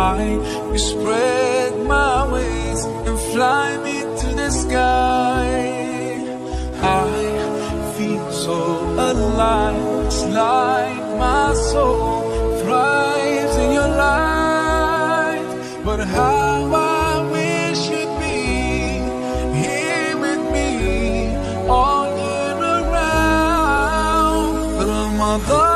You spread my wings and fly me to the sky. I feel so alive. It's like my soul thrives in your light. But how I wish you'd be here with me all year around. Ramadan